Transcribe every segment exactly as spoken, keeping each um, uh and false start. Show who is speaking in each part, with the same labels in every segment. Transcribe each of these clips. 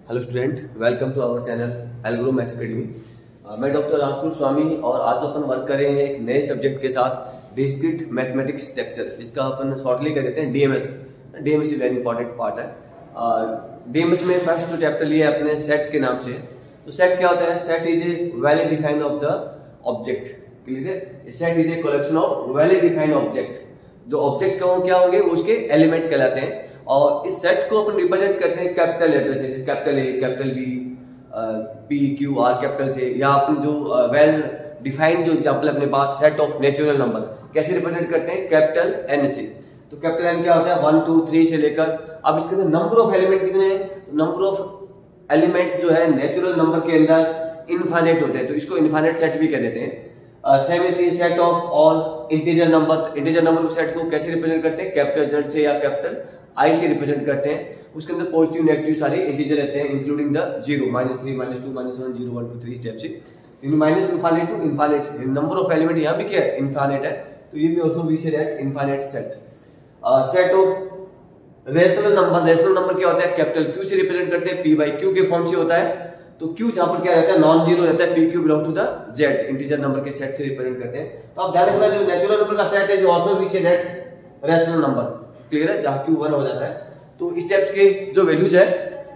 Speaker 1: Hello student, welcome to our channel Algro Math Academy. मैं doctor Ramsur Swami और आज अपन work कर रहे हैं एक नए सब्जेक्ट के साथ, डिस्क्रीट मैथमेटिक्स स्ट्रक्चर, जिसका अपन शॉर्टली कर देते हैं DMS. DMS is very important part है। डीएमएस में फर्स्ट जो चैप्टर लिया है अपने सेट के नाम से। तो सेट क्या होता है? Set is a valid define of the object. Clear है? Set is a collection of valid define object. जो ऑब्जेक्ट का क्या होंगे वो उसके एलिमेंट कहलाते हैं। और इस सेट को अपन रिप्रेजेंट करते हैं कैपिटल लेटर से, जैसे capital A, capital B, P, Q, R capital से, या अपन जो वेल डिफाइंड जो एग्जांपल अपने पास सेट ऑफ नेचुरल नंबर कैसे रिप्रेजेंट करते हैं? कैपिटल एन से। तो कैपिटल एन क्या होता है? वन टू थ्री से लेकर, अब इसके अंदर नंबर ऑफ एलिमेंट कितने हैं? तो नंबर ऑफ एलिमेंट जो है नेचुरल नंबर के अंदर इनफाइनाइट होते हैं, तो इसको इनफाइनाइट सेट भी कह देते हैं। Same is set of all integer number. Integer number set को कैसे रिप्रेजेंट करते हैं? कैपिटल जेड से या कैपिटल आई से रिप्रेजेंट करते हैं। उसके अंदर पॉजिटिव नेगेटिव सारे इंटीजर रहते हैं, including the zero, minus three, minus two, minus one, zero, one, two, three step से। Minus infinite to infinite, number of element यहाँ भी क्या है? इनफाइनाइट है। तो ये भी also we say that infinite set. Set of rational number. Rational number क्या होता है? कैपिटल क्यू से रिप्रेजेंट करते हैं, पी बाई क्यू के फॉर्म से होता है। तो क्यू जहां पर क्या रहता है? नॉन जीरो रहता है। P Q belong to the Z, integer number के सेट से रिप्रेजेंट करते हैं। तो आप ध्यान रखना, जो नेचुरल नंबर का सेट है जो also we say that rational number. Clear है? जहां क्यू वन हो जाता है। तो इस टाइप्स के जो वैल्यूज है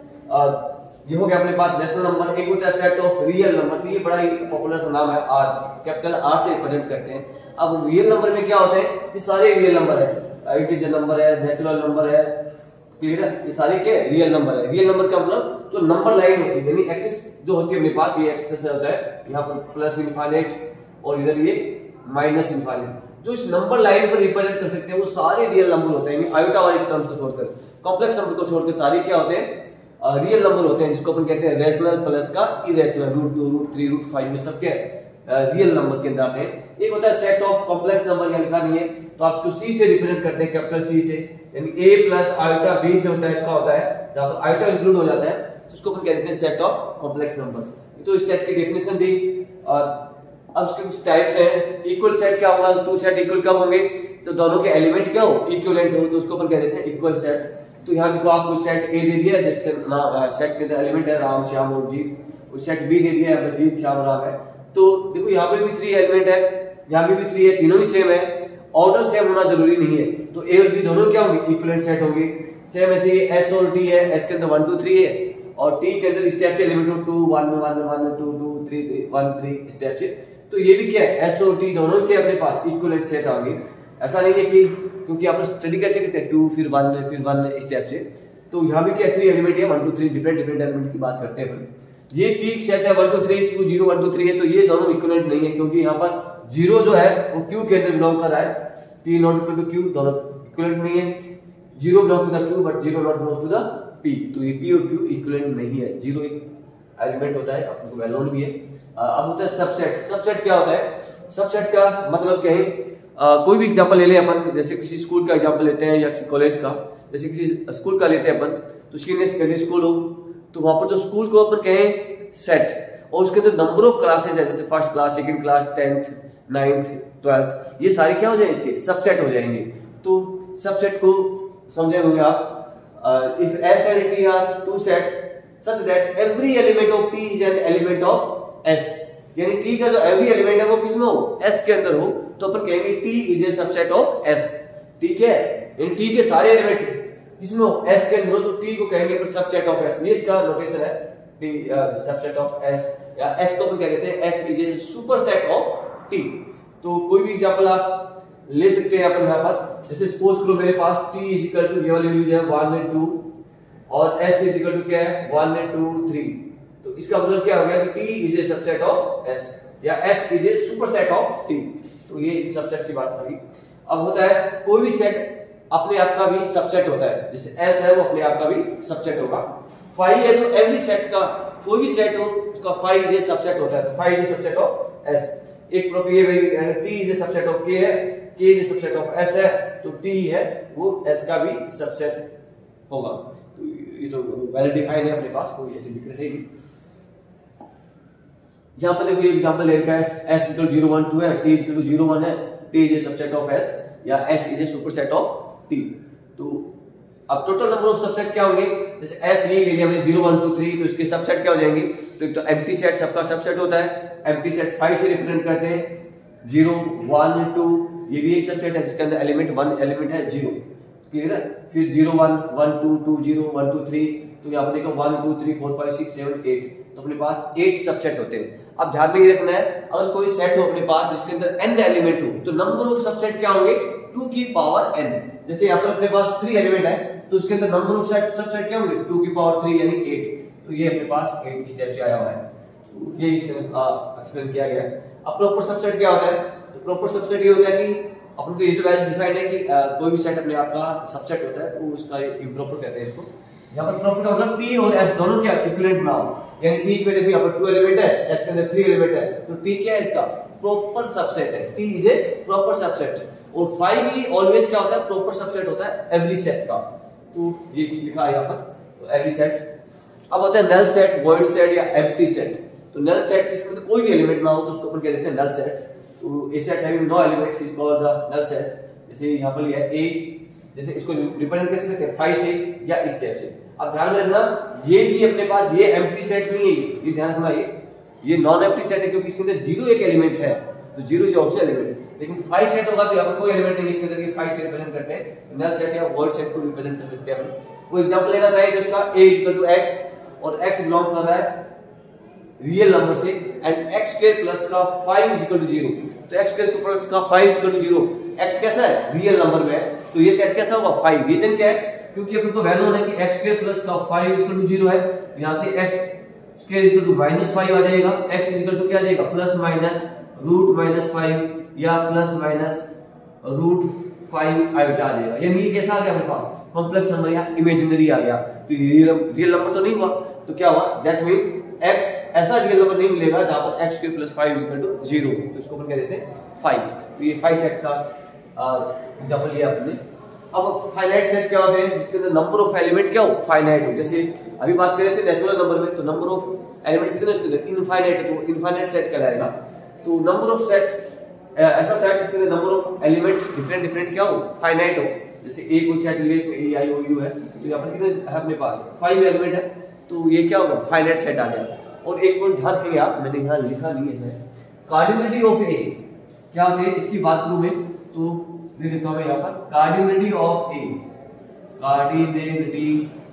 Speaker 1: ये हो गया अपने पास नेचुरल नंबर। एक होता है सेट ऑफ रियल नंबर। तो ये बड़ा ही पॉपुलर सा नाम है, आर, कैपिटल आर से रिप्रेजेंट करते हैं। अब रियल नंबर में क्या होते हैं? ये सारे रियल नंबर है, इंटीजर नंबर है, नेचुरल नंबर है। क्लियर है? ये सारे क्या रियल नंबर है। रियल नंबर का मतलब जो नंबर लाइन होती है, यानी एक्सिस जो होती है अपने पास, ये एक्सिस होता है, यहाँ पर प्लस इनफाइनाइट और इधर ये माइनस इनफाइनाइट। जो इस नंबर लाइन पर रिप्रेजेंट कर सकते हैं वो सारे रियल नंबर होते हैं, आयोटा वाले टर्म्स को छोड़कर, कॉम्प्लेक्स नंबर को छोड़कर सारे क्या होते हैं? रियल नंबर होते हैं, जिसको अपन कहते हैं रेशनल प्लस का irrational. Root two, root three, root five, ये सब क्या है? रियल नंबर के अंदर आते हैं। एक होता है सेट ऑफ कॉम्प्लेक्स नंबर, यहाँ लिखा नहीं है तो आप इसको सी से रिप्रेजेंट करते हैं, कैपिटल सी से, यानी ए प्लस आयोटा बी जो टाइप का होता है, जहां पर आयोटा इंक्लूड हो जाता है, तो उसको अपन कहते हैं सेट ऑफ कॉम्प्लेक्स नंबर। तो इस सेट की डेफिनेशन दी। और अब इसके कुछ टाइप्स हैं। इक्वल सेट क्या होगा? टू सेट इक्वल कब होंगे? तो दोनों के एलिमेंट क्या हो? इक्विवेलेंट हो, तो उसको अपन कह देते हैं इक्वल सेट। तो यहाँ देखो आपको सेट ए दे दिया, जिसके नाम सेट के एलिमेंट है राम, श्याम और जीत। सेट बी दे दिया है जीत, श्याम, राम है। तो देखो यहाँ पे भी थ्री एलिमेंट है, यहाँ पे भी थ्री है, तीनों ही सेम है। ऑर्डर सेम होना जरूरी नहीं है। तो ए और बी दोनों क्या होंगे? इक्विवेलेंट सेट होंगे। सेम ऐसे ये एस और टी है, एस के अंदर वन टू थ्री है और टी के अंदर स्टेप से एलिमेंट हो two, one, one, one, two, two, three, three, one, three step से। तो ये भी क्या है? एस और टी दोनों के अपने पास इक्विवेलेंट सेट आ गए। ऐसा नहीं है कि, क्योंकि आप स्टडी कैसे करते हैं? टू फिर वन फिर वन स्टेप से। तो यहाँ भी क्या थ्री एलिमेंट है, one two three, different different element की बात करते हैं। ये पीक सेट है one two three, Q zero one two three है, तो ये दोनों इक्विवेलेंट नहीं है, क्योंकि यहाँ पर जीरो जो है वो क्यू के अंदर बिलोंग कर रहा है। P not equal to Q, दोनों इक्विवेलेंट नहीं है। Zero belong to the Q but zero not belong to the P, तो ये पी और क्यू इक्विवेलेंट नहीं है। जीरो एक एलिमेंट होता है, आपको वेल नोन भी है। अब होता है सबसेट। सबसेट क्या होता है? सबसेट का मतलब क्या है? Uh, कोई भी एग्जांपल ले लें अपन, जैसे किसी स्कूल का एग्जांपल लेते हैं या किसी कॉलेज का। जैसे किसी स्कूल का लेते हैं अपन, तो सीनियर सेकेंडरी स्कूल हो, तो वहां पर जो स्कूल को अपन कहें सेट, और उसके अंदर नंबर ऑफ क्लासेस है, जैसे first class, second class, tenth, ninth, twelfth, ये सारे क्या हो जाएंगे? इसके सबसेट हो जाएंगे। तो सबसेट को समझे होंगे आप। If S and T are two set such that every element of T is an element of S, यानी टी का जो एवरी एलिमेंट है वो किसमें हो? एस के अंदर हो, तो अपन कहेंगे T is a subset of S. ठीक है? इन टी के सारे एलिमेंट इसमें हो, एस के अंदर हो, तो टी को कहेंगे अपन सबसेट ऑफ एस। ये इसका नोटेशन है, टी सबसेट ऑफ एस, या एस को अपन क्या कहते हैं? S is a superset of T. तो कोई भी एग्जांपल आप ले सकते हैं अपन यहाँ पर। जैसे सपोज करो मेरे पास टी इज इक्वल टू, ये वाली वैल्यू है वन एंड टू, और एस इज इक्वल टू क्या है? One and two, three. तो इसका मतलब क्या हो गया कि T is a subset of S, या S is a superset of T. तो ये सबसेट की बात होगी। अब होता है कोई भी सेट अपने आप का भी सबसेट होता है, जैसे एस है वो अपने आप का भी सबसेट होगा। फाइव है तो एवरी सेट का, कोई भी सेट हो उसका फाइव इज ए सबसेट होता है, तो five is a subset of S. एक property T is a subset of K है, K is a subset of S है, तो टी है वो एस का भी सबसेट होगा। तो ये तो वेल डिफाइंड है अपने पास, कोई ऐसी दिक्कत नहीं। यहाँ पर देखो ये एग्जांपल ले रखा है, s equal zero one two है, t इक्वल जीरो वन है, t is a subset of s, या s is a superset of t। तो अब टोटल नंबर ऑफ सबसेट क्या होंगे, जैसे एस ये ले लिया हमने जीरो वन टू थ्री, तो इसके सबसेट क्या हो जाएंगे, तो एक तो एम्प्टी सेट सबका सबसेट होता है, एम्प्टी सेट फाइव से रिप्रेजेंट करते हैं, जीरो वन टू ये भी एक सबसेट है जिसके अंदर एलिमेंट वन एलिमेंट है जीरो, क्लियर है। फिर zero one one two two zero one two three, तो यहाँ पर देखो one two three four five six seven eight, तो अपने पास एट सबसेट होते हैं। अब ध्यान में ये रखना है, अगर कोई सेट हो अपने पास जिसके अंदर एन एलिमेंट हो, तो नंबर ऑफ सबसेट क्या होंगे, टू की पावर एन। जैसे यहाँ पर अपने पास थ्री एलिमेंट है, तो उसके अंदर नंबर ऑफ सेट सबसेट क्या होंगे, टू की पावर थ्री यानी एट, तो ये अपने पास एट इस टाइप से आया हुआ है, तो ये एक्सप्लेन किया गया है। अब प्रॉपर सबसेट क्या होता है, तो प्रॉपर सबसेट ये होता है कि अपन को ये तो वैल्यू डिफाइंड है कि आ, कोई भी सेट अपने आप का सबसेट होता है, तो उसका इम्प्रॉपर कहते हैं इसको। यहाँ पर प्रॉपर का मतलब टी और एस दोनों क्या इक्विवेलेंट ना हो, यानी टी में देखो यहाँ पर टू एलिमेंट है, एस के अंदर थ्री एलिमेंट है, तो टी क्या है इसका प्रॉपर सबसेट है, T is a proper subset. और फाइव ही ऑलवेज क्या होता है, प्रॉपर सबसेट होता है एवरी सेट का, तो ये कुछ लिखा है यहाँ पर, तो एवरी सेट। अब होता है नल सेट, वॉइड सेट या एम्प्टी सेट। तो नल सेट इसमें तो कोई भी एलिमेंट ना हो तो उसको अपन कह देते हैं नल सेट। तो a set having no elements is called the null set. जैसे यहाँ पर लिया है ए, जैसे इसको रिप्रेजेंट कैसे करते हैं, फाइव से या इस टाइप से। अब ध्यान में रखना, ये भी अपने पास ये एम्प्टी सेट नहीं है, ये ध्यान रखना, ये ये नॉन एम्प्टी सेट है क्योंकि इसके अंदर जीरो एक एलिमेंट है, तो जीरो इज आल्सो एलिमेंट। लेकिन फाइव सेट होगा तो यहाँ पर कोई एलिमेंट नहीं, इसके अंदर ये फाइव से रिप्रेजेंट करते हैं, नल सेट या वॉइड सेट को रिप्रेजेंट कर सकते हैं अपन। वो एग्जांपल लेना चाहिए जिसका a इक्वल टू x और x बिलोंग कर रहा है रियल नंबर से, एंड x स्क्वायर प्लस का five is equal to zero, तो x स्क्वायर प्लस का five is equal to zero, x कैसा है रियल नंबर में है, तो ये सेट कैसा होगा फाइव। रीजन क्या है, क्योंकि अपन को वैल्यू है कि x स्क्वायर प्लस का five is equal to zero है, यहां से x square is equal to minus five आ जाएगा, x इज इक्वल टू क्या आ जाएगा plus minus root minus five या plus minus root five iota आ जाएगा। यानी ये कैसा आ गया अपने पास कॉम्प्लेक्स नंबर या इमेजिनरी आ गया, तो रियल नंबर तो नहीं हुआ, तो क्या हुआ, दैट मींस x ऐसा रियल नंबर नहीं मिलेगा जहां पर x square plus five is equal to zero, तो इसको अपन कह देते हैं फाइव। तो ये फाइव सेट का एग्जांपल लिया आपने। अब फाइनाइट सेट क्या होते हैं, जिसके अंदर नंबर ऑफ एलिमेंट क्या हो फाइनाइट हो। जैसे अभी बात कर रहे थे नेचुरल नंबर में, तो नंबर ऑफ एलिमेंट कितने इसके अंदर इनफाइनाइट है, तो इनफाइनाइट सेट कहलाएगा। तो नंबर ऑफ सेट ऐसा सेट जिसके अंदर number of element different different क्या हो फाइनाइट हो। जैसे ए कोई सेट ले, इसमें ए आई ओ यू है, तो यहाँ पर कितने है अपने पास फाइव एलिमेंट है, तो ये क्या होगा फाइनाइट सेट आ गया। और एक पॉइंट ध्यान रखिए आप, मैंने यहाँ लिखा नहीं है, कार्डिनलिटी ऑफ ए क्या होती है इसकी बात करूं मैं तो लिख देता हूं यहाँ पर cardinality of A, cardinality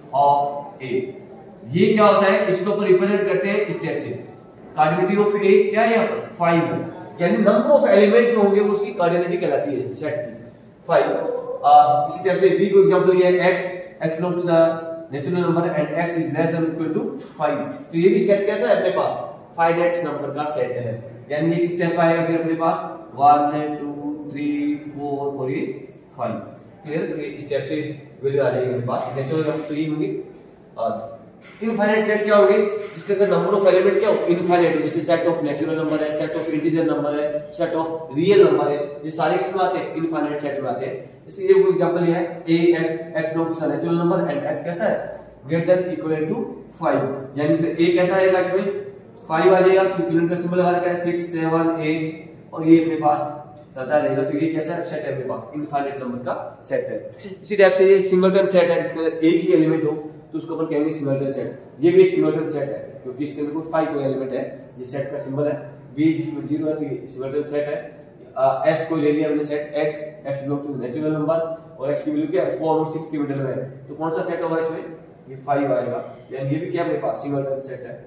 Speaker 1: of A ये क्या होता है, इसको अपन रिप्रेजेंट करते हैं इस टाइप से। कार्डिनलिटी ऑफ ए क्या है यहाँ पर फाइव है, यानी नंबर ऑफ एलिमेंट जो होंगे वो उसकी कार्डिनलिटी कहलाती है सेट की फाइव। इसी टाइप से बी को एग्जांपल लिया है x x belong to the natural number and x is less than equal to five, तो ये भी सेट कैसा है अपने पास फाइनाइट नंबर का सेट है। यानी ये किस टाइप का आएगा फिर अपने पास वन टू थ्री फोर और ये फाइव, क्लियर। तो ये इस टाइप से वैल्यू आ जाएगी अपने पास नेचुरल नंबर, तो ये होंगे। और इनफाइनाइट सेट क्या होंगे, जिसके अंदर नंबर ऑफ एलिमेंट क्या हो इनफाइनाइट हो, जैसे सेट ऑफ नेचुरल नंबर है, सेट ऑफ इंटीजर नंबर है, सेट ऑफ रियल नंबर है, ये सारे किसमें आते हैं इनफाइनाइट सेट में आते हैं। जैसे ये वो एग्जांपल ये है a x x belongs to natural number and x कैसा है greater than equal to five, यानी फिर a कैसा आएगा इसमें फाइव आ जाएगा, क्योंकि यूनिट का सिंबल लगा रखा है सिक्स सेवन एट और ये अपने पास ज्यादा रहेगा, तो ये कैसा सेट है अपने पास इनफाइनाइट नंबर का सेट है। इसी टाइप से ये सिंगलटन सेट है जिसके अंदर एक ही एलिमेंट हो तो उसको अपन कहेंगे सिंगलटन सेट। ये भी एक सिंगलटन सेट है क्योंकि इसके अंदर कोई फाइव कोई एलिमेंट है, ये सेट का सिंबल है b जिसमें जीरो है, तो ये सिंगलटन सेट है। s को ले लिया हमने set x x belong to natural number और x की वैल्यू क्या है फोर और सिक्स के मिडिल में है, तो कौन सा सेट होगा इसमें ये फाइव आएगा, यानी ये भी क्या अपने पास सिंगलटन सेट है।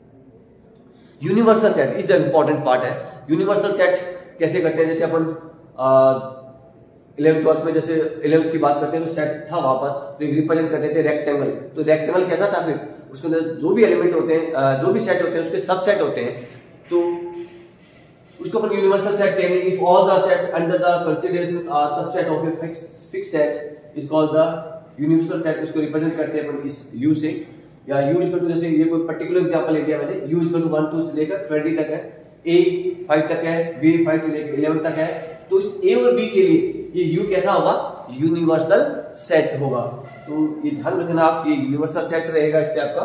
Speaker 1: Universal set is the important part है। यूनिवर्सल सेट कैसे करते हैं, जैसे अपन इलेवेंथ ट्वेल्थ में जैसे इलेवेंथ की बात करते हैं तो सेट था वहां पर, तो एक रिप्रेजेंट करते थे रेक्टेंगल, तो रेक्टेंगल कैसा था फिर उसके अंदर जो भी एलिमेंट होते हैं जो भी सेट होते हैं उसके सब सेट होते हैं, तो उसको अपन यूनिवर्सल सेट कहेंगे। If all the sets under the considerations are subset of a fixed fixed set is called the universal set. इसको रिप्रेजेंट करते हैं अपन इस u से, या u इक्वल टू जैसे ये कोई पर्टिकुलर एग्जांपल ले लिया मैंने, u equal to one two से लेकर ट्वेंटी तक है, a फाइव तक है, b फाइव से लेकर इलेवन तक है, तो इस a और b के लिए ये u कैसा होगा यूनिवर्सल सेट होगा। तो ये ध्यान रखना आप, ये यूनिवर्सल सेट रहेगा इस टाइप का।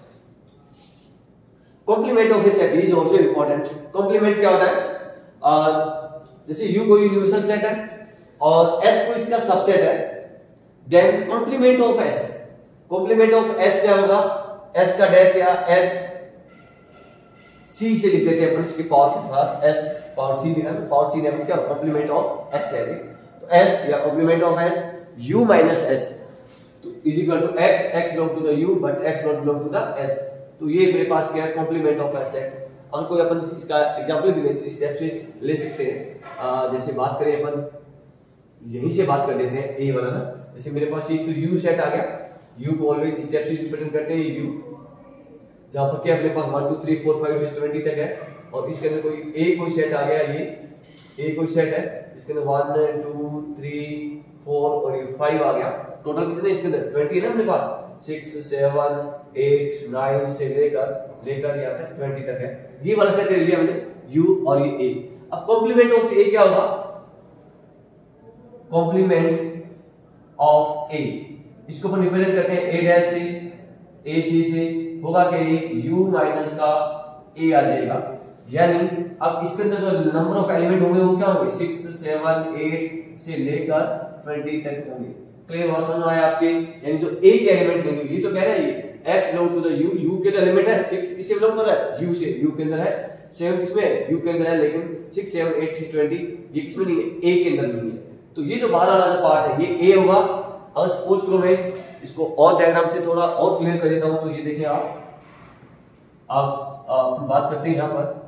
Speaker 1: Complement of a set is also important. Complement क्या होता है, आ, जैसे u कोई यूनिवर्सल सेट है और s को इसका सबसेट है, then complement of S, complement of S क्या होगा, एस का डैश या एस सी से लिख देते हैं अपन, उसकी पावर के साथ एस पावर सी लिखा, पावर सी ने क्या कॉम्प्लीमेंट ऑफ एस है, तो एस या complement of S u minus S तो is equal to x, x belong to the u but x not belong to the s। तो ये मेरे पास क्या है कॉम्प्लीमेंट ऑफ एस है। और कोई अपन इसका एग्जांपल भी ले तो इस टाइप से ले सकते हैं। आ, जैसे बात करें अपन यहीं से बात कर लेते हैं ए वाला ना, जैसे मेरे पास ये तो u सेट आ गया, u को ऑलवेज इस टाइप से रिप्रेजेंट करते हैं u, जहां पर क्या अपने पास one two three four five twenty तक है, और इसके अंदर कोई a कोई सेट आ गया, ये a कोई सेट है, इसके अंदर वन टू थ्री फोर और ये फाइव आ गया, टोटल कितने इसके अंदर ट्वेंटी है ना अपने पास, सिक्स सेवन एट नाइन से लेकर लेकर यहाँ तक ट्वेंटी तक है, ये वाला सेट ले लिया हमने u और ये a। अब कॉम्प्लीमेंट ऑफ a क्या होगा, कॉम्प्लीमेंट ऑफ a इसको अपन रिप्रेजेंट करते हैं a डैश से, a c से, होगा क्या ये u माइनस का a आ जाएगा, यानी अब इसके अंदर जो नंबर ऑफ एलिमेंट होंगे वो क्या होंगे, सिक्स सेवन एट से लेकर ट्वेंटी तक होंगे। क्लियर हुआ, समझ आया आपके, यानी जो a के एलिमेंट होंगे, ये तो कह रहा है ये x belong to the u, u के जो एलिमेंट है सिक्स किससे बिलोंग कर रहा है, u से, u के अंदर है, सेवन किसमें है, u के अंदर है, लेकिन सिक्स सेवन एट से ट्वेंटी ये किसमें नहीं है, a के अंदर नहीं है। तो ये जो बाहर वाला जो पार्ट है ये a होगा। और सपोज करो मैं इसको और डायग्राम से थोड़ा और क्लियर कर देता हूं, तो ये देखिए आप आप, आप बात करते हैं यहां पर,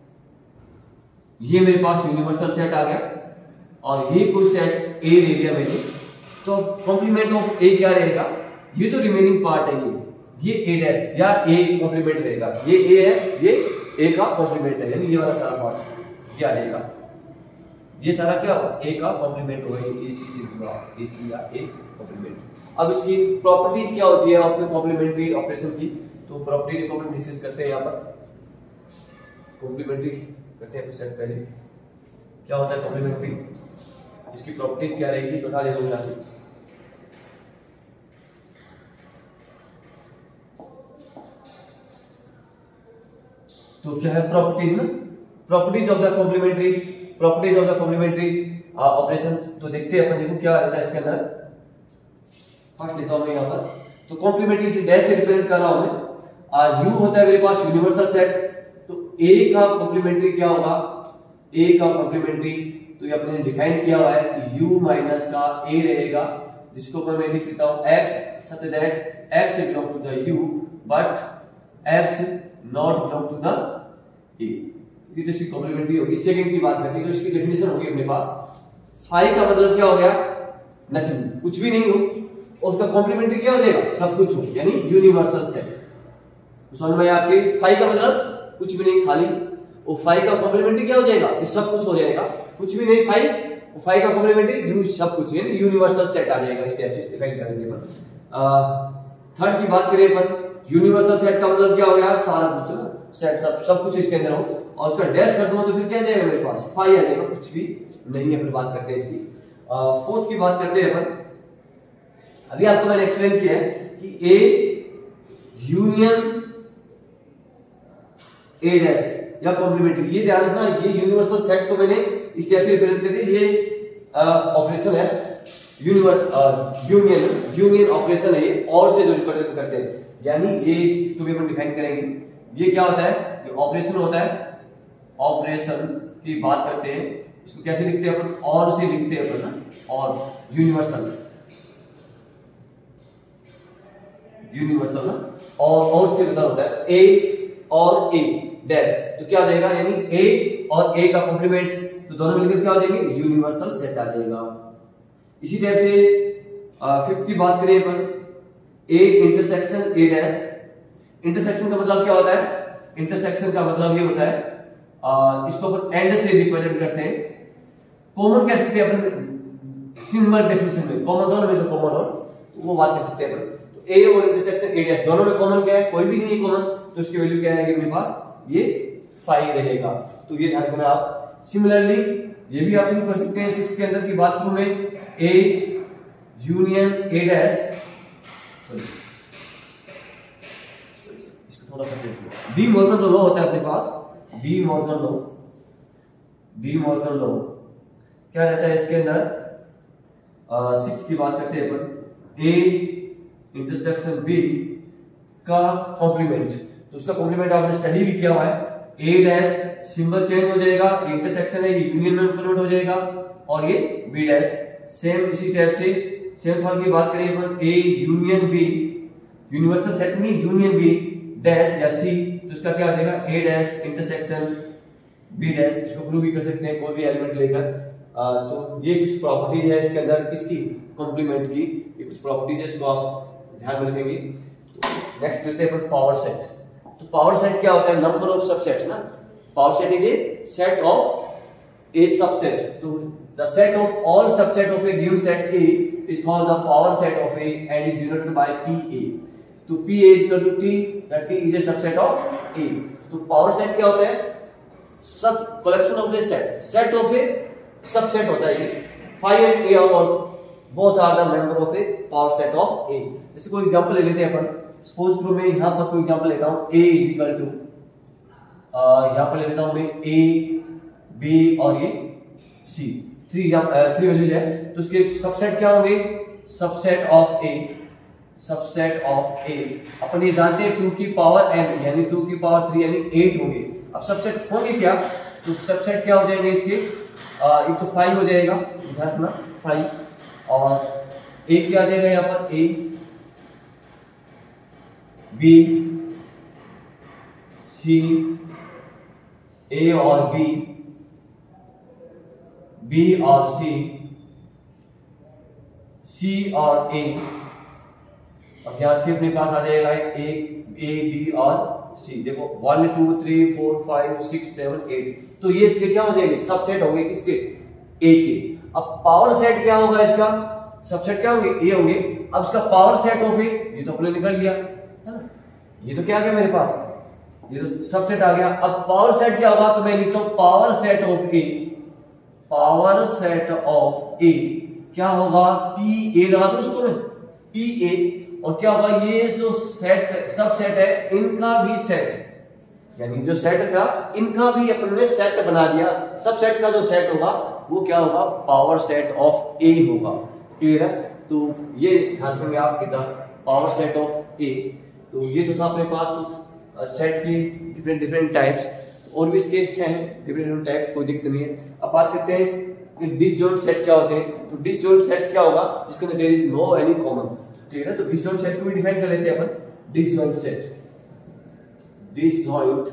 Speaker 1: ये मेरे पास यूनिवर्सल सेट आ गया और ये कोई सेट ए ले लिया मैंने, तो कॉम्प्लीमेंट ऑफ ए क्या रहेगा, ये तो रिमेनिंग पार्ट है, ये ये ए डैश या ए कॉम्प्लीमेंट रहेगा, ये ए है, ये ए का कॉम्प्लीमेंट है, यानी ये वाला सारा पार्ट क्या रहेगा, ये सारा क्या होगा ए का कॉम्प्लीमेंट होगा, ए सी से जुड़ा ए सी या ए कॉम्प्लीमेंट। अब इसकी प्रॉपर्टीज क्या होती है अपने कॉम्प्लीमेंट्री ऑपरेशन की, तो प्रॉपर्टी को हम डिस्कस करते हैं यहाँ पर, कॉम्प्लीमेंट्री करते हैं सेट पहले क्या होता है कॉम्प्लीमेंट्री, इसकी प्रॉपर्टीज क्या रहेगी, तो उठा ले लो यहाँ से। तो क्या है प्रॉपर्टीज ना, properties of the complementary, properties of the complementary operations. तो देखते हैं अपन, देखो क्या रहता है इसके अंदर, फर्स्ट लेता हूं मैं यहाँ पर, तो कॉम्प्लीमेंट्री से डैश से रिप्रेजेंट कर रहा हूं मैं, आज यू होता है मेरे पास यूनिवर्सल सेट, तो ए का कॉम्प्लीमेंट्री क्या होगा, ए का कॉम्प्लीमेंट्री तो ये अपने डिफाइन किया हुआ है कि u माइनस का a रहेगा, जिसको मैं लिख सकता हूं x such that x belong to the u but x not belong to the a। ये तो इसकी कॉम्प्लीमेंट्री होगी। सेकंड की बात करते हैं तो इसकी डेफिनेशन होगी अपने पास, फाई का मतलब क्या हो गया, नथिंग, कुछ भी नहीं हो, और उसका कॉम्प्लीमेंट्री क्या हो जाएगा, सब कुछ हो, यानी यूनिवर्सल सेट। तो समझ में आपके, फाई का मतलब कुछ भी नहीं, खाली, और फाई का कॉम्प्लीमेंट्री क्या हो जाएगा, ये सब कुछ हो जाएगा, कुछ भी नहीं फाई, फाई का कॉम्प्लीमेंट्री यू सब कुछ, यानी यूनिवर्सल सेट आ जाएगा, इस टाइप से डिफाइन करेंगे अपन। थर्ड की बात करें अपन, यूनिवर्सल सेट का मतलब क्या हो गया, सारा कुछ सेट, सब सब कुछ इसके अंदर हो, और उसका डैश कर दूंगा तो फिर क्या जाएगा मेरे पास, फाई आ जाएगा, कुछ भी नहीं है। फिर बात करते हैं इसकी फोर्थ की बात करते हैं अपन। अभी आपको मैंने एक्सप्लेन किया है कि ए यूनियन ए डैश या कॉम्प्लीमेंट्री, ये ध्यान रखना, ये यूनिवर्सल सेट को मैंने इस टाइप से रिप्रेजेंट कर दिया, ये ऑपरेशन है यूनिवर्स यूनियन यूनियन ऑपरेशन है ये, और से जो रिप्रेजेंट करते हैं, यानी ये तो भी अपन डिफाइन करेंगे। ये क्या होता है, ये ऑपरेशन होता है, ऑपरेशन की बात करते हैं, इसको कैसे लिखते हैं अपन, और से लिखते हैं अपन ना, और यूनिवर्सल यूनिवर्सल ना, और और से मतलब होता है ए और ए डैश, तो क्या हो जाएगा, यानी ए और ए का कॉम्प्लीमेंट, तो दोनों मिलकर क्या हो जाएंगे, यूनिवर्सल सेट आ जाएगा। इसी टाइप से फिफ्थ की बात करें अपन, A intersection A dash, intersection का मतलब क्या होता है, इंटरसेक्शन का मतलब ये होता है, आ, इसको अपन एंड से रिप्रेजेंट करते हैं, कॉमन कह सकते हैं अपन, सिंगल डेफिनेशन में कॉमन, दोनों में जो कॉमन हो तो वो बात कर सकते हैं अपन। तो ए और इंटरसेक्शन ए डैश दोनों में कॉमन क्या है, कोई भी नहीं है कॉमन, तो इसकी वैल्यू क्या है मेरे पास, ये फाइव रहेगा। तो ये ध्यान रखना आप। सिमिलरली ये भी आप कर सकते हैं, सिक्स के अंदर की बात करूं मैं, A union A dash, sorry इसको थोड़ा सा डी मॉर्गन लॉ होता है अपने पास, De Morgan law, De Morgan law क्या रहता है इसके अंदर, सिक्स की बात करते हैं अपन, ए इंटरसेक्शन बी का कॉम्प्लीमेंट, तो उसका कॉम्प्लीमेंट आपने स्टडी भी किया हुआ है। ए डैश सिंबल चेंज हो जाएगा, इंटरसेक्शन है ये यूनियन में कन्वर्ट हो जाएगा, और ये बी डैश सेम इसी टाइप से सेम फॉर्म की बात करें अपन, A union B, universal set में यूनियन बी डैश या सी, तो इसका क्या हो जाएगा A dash intersection B dash. इसको प्रूव भी कर सकते हैं कोई भी एलिमेंट लेकर। आ, तो ये कुछ प्रॉपर्टीज है इसके अंदर इसकी कॉम्प्लीमेंट की, ये कुछ प्रॉपर्टीज है, इसको आप ध्यान में रखेंगे। तो नेक्स्ट लेते हैं अपन पावर सेट। तो पावर सेट क्या होता है, नंबर ऑफ सबसेट्स ना, power set is a set of a subset, तो the set of all subset of a given set A is called the power set of A and is denoted by P A. तो P A is equal to T, that T is a subset of A. तो power set क्या होता है, सब collection of a set, set of a subset होता है ये, phi and A और both are the member of A power set of A. जैसे कोई एग्जांपल ले लेते हैं अपन, सपोज करो मैं यहां पर कोई एग्जांपल लेता हूं, a इज इक्वल टू यहां पर ले लेता हूं मैं a b और ये c, थ्री थ्री वैल्यूज है, तो उसके सबसेट क्या होंगे, subset of a, subset of a अपन ये जानते हैं टू की पावर n यानी टू की पावर थ्री यानी एट होंगे। अब सबसेट होंगे क्या, तो सबसेट क्या हो जाएंगे इसके, एक तो फाइव हो जाएगा, ध्यान रखना फाइव, और एक क्या आ जाएगा यहाँ पर a बी सी, ए और बी, बी और सी, सी और ए, और यहां से अपने पास आ जाएगा ए ए बी और सी। देखो one two three four five six seven eight, तो ये इसके क्या हो जाएंगे, सबसेट होंगे किसके, ए के। अब पावर सेट क्या होगा इसका, सबसेट क्या होंगे, ए होंगे। अब इसका पावर सेट ऑफ ए, ये तो अपने निकल लिया, ये तो क्या आ गया मेरे पास, ये तो सबसेट आ गया। अब पावर सेट क्या होगा, तो मैं लिखता हूं power set of A, power set of A क्या होगा, पी ए लगा दो उसको मैं, पी ए, और क्या होगा, ये जो सेट सबसेट है इनका भी सेट, यानी जो सेट था इनका भी अपन ने सेट बना दिया, सबसेट का जो सेट होगा वो क्या होगा, पावर सेट ऑफ ए होगा। क्लियर है, तो ये ध्यान रखेंगे आप किधर, पावर सेट ऑफ ए। तो ये तो था अपने पास कुछ सेट की डिफरेंट डिफरेंट टाइप्स, और भी इसके हैं डिफरेंट डिफरेंट टाइप, कोई दिक्कत नहीं है। अब बात करते हैं कि डिसजॉइंट सेट क्या होते हैं। तो डिसजॉइंट सेट क्या होगा, जिसके अंदर there is no any common. Clear है, तो डिसजॉइंट सेट को भी डिफाइन कर लेते हैं अपन, disjoint set, disjoint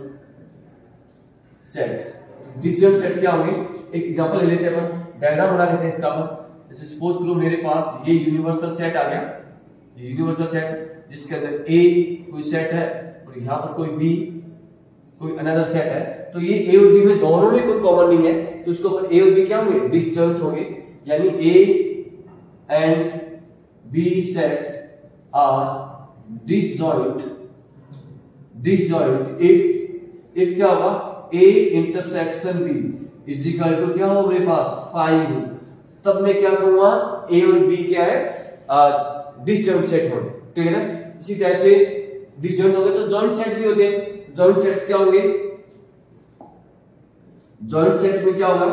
Speaker 1: set, disjoint set क्या होंगे, एक एग्जांपल ले लेते हैं अपन, डायग्राम बना लेते हैं इसका अपन। जैसे सपोज करो मेरे पास ये यूनिवर्सल सेट आ गया, ये यूनिवर्सल सेट जिसके अंदर ए कोई सेट है और यहाँ पर कोई बी कोई अनदर सेट है, तो ये ए और बी में दोनों में कोई कॉमन नहीं है, तो इसको ऊपर ए और बी क्या होंगे, डिसजॉइंट होंगे, यानी A and B sets are disjoint, disjoint if if क्या होगा, A intersection B is equal to क्या हो मेरे पास फाइव, तब मैं क्या कहूंगा, ए और बी क्या है, डिसजॉइंट सेट होंगे। ठीक है ना, इसी टाइप से डिसजॉइंट हो गए तो जॉइंट सेट भी होते हैं। जॉइंट सेट्स क्या होंगे, जॉइंट सेट में क्या होगा,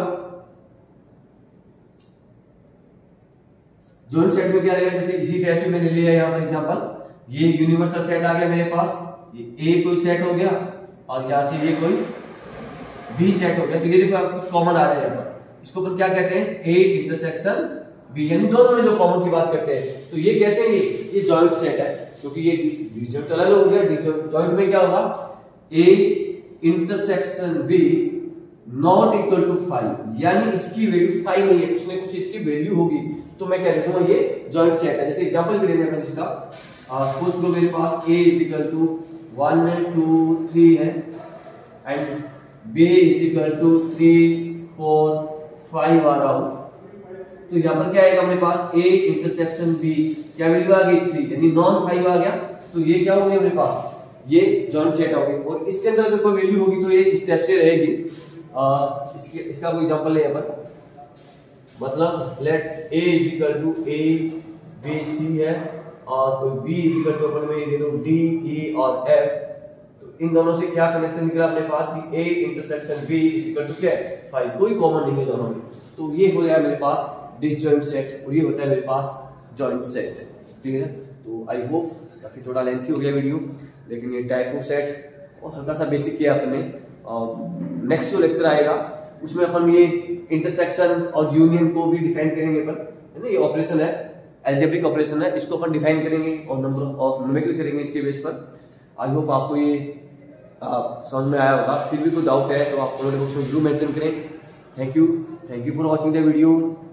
Speaker 1: जॉइंट सेट में क्या रहेगा, जैसे इसी टाइप से मैंने लिया यहाँ पर एग्जांपल, ये यूनिवर्सल सेट आ गया मेरे पास, ये ए कोई सेट हो गया और यहां से ये कोई बी सेट हो गया, तो ये देखो आपको कुछ कॉमन आ रहा है यहाँ पर, इसको अपन क्या कहते हैं, ए इंटरसेक्शन बी, यानी दोनों में जो कॉमन की बात करते हैं। तो ये कैसे, ये ये जॉइंट सेट है, क्योंकि ये डिसजॉइंट अलग हो गया, डिसजॉइंट में क्या होगा, A intersection B not equal to five, यानी इसकी वैल्यू फाइव नहीं है, उसमें कुछ इसकी वैल्यू होगी, तो मैं कह देता हूं ये जॉइंट सेट है। जैसे एग्जांपल भी ले लेते हैं इसका, सपोज करो मेरे पास a is equal to one two three है and b is equal to three four five आ रहा हूं, तो यहां पर क्या आएगा मेरे पास, a इंटरसेक्शन b क्या वैल्यू आ गई थ्री, यानी नॉन फाइव आ गया, तो ये क्या होंगे मेरे पास, ये जॉइंट सेट होंगे। और इसके अंदर अगर कोई वैल्यू होगी तो ये स्टेप से रहेगी। आ, इसके इसका कोई एग्जांपल है यहाँ पर, मतलब let a is equal to a b c है और कोई b इज इक्वल टू अपन में ये दे d e और f, तो इन दोनों से क्या कनेक्शन निकला अपने पास कि a intersection b is equal to क्या है फाइव, कोई कॉमन नहीं है दोनों में, तो ये हो गया मेरे पास डिसजॉइंट सेट और ये होता है मेरे पास जॉइंट सेट। क्लियर है। तो आई होप, काफी थोड़ा लेंथी हो गया वीडियो, लेकिन ये टाइप ऑफ सेट और हल्का सा बेसिक किया अपने। और नेक्स्ट जो लेक्चर आएगा उसमें अपन ये इंटरसेक्शन और यूनियन को भी डिफाइन करेंगे अपन, है ना। ये ऑपरेशन है, एल्जेब्रिक ऑपरेशन है, इसको अपन डिफाइन करेंगे और नंबर ऑफ न्यूमेरिकल करेंगे इसके बेस पर। आई होप आपको ये आ, समझ में आया होगा। फिर भी कोई डाउट है तो आप कमेंट बॉक्स में जरूर मेंशन करें। Thank you thank you for watching the video.